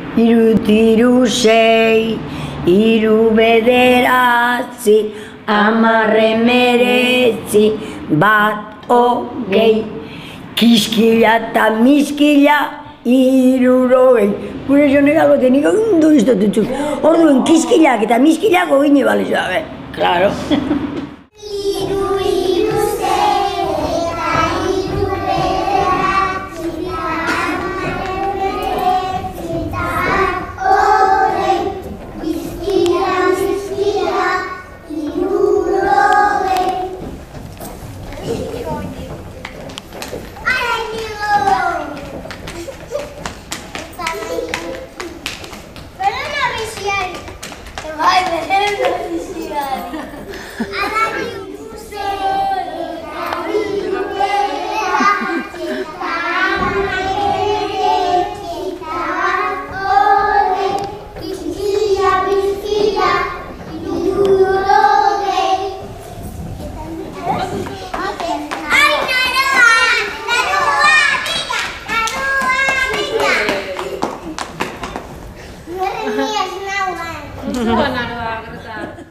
Hiru sei, hiru bederatzi, 10 hemeretzi, 120. Kiskila eta miskila, 60. Gure zonek albote nik ondo iztotutzu. Orduen kiskilak eta miskilak ogine balezu dabe. Claro. Bukan ada